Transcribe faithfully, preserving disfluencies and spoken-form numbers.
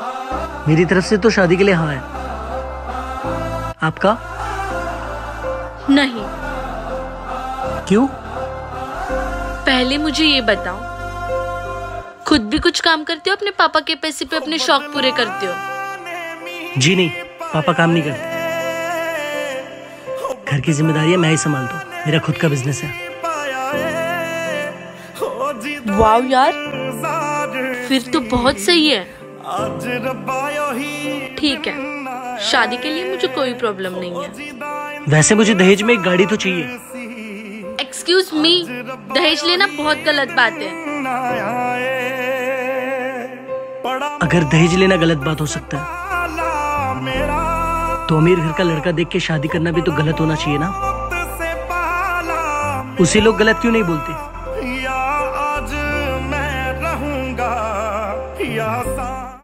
मेरी तरफ से तो शादी के लिए हाँ है। आपका? नहीं। क्यों? पहले मुझे ये बताओ, खुद भी कुछ काम करते हो? अपने पापा के पैसे पे अपने शौक पूरे करते हो? जी नहीं, पापा काम नहीं करते। घर की जिम्मेदारियां मैं ही संभालता हूँ। मेरा खुद का बिजनेस है। वाह यार, फिर तो बहुत सही है। ठीक है, शादी के लिए मुझे कोई प्रॉब्लम नहीं है। वैसे मुझे दहेज में एक गाड़ी तो चाहिए। एक्सक्यूज मी, दहेज लेना बहुत गलत बात है। अगर दहेज लेना गलत बात हो सकता है तो अमीर घर का लड़का देख के शादी करना भी तो गलत होना चाहिए ना। उसे लोग गलत क्यों नहीं बोलते?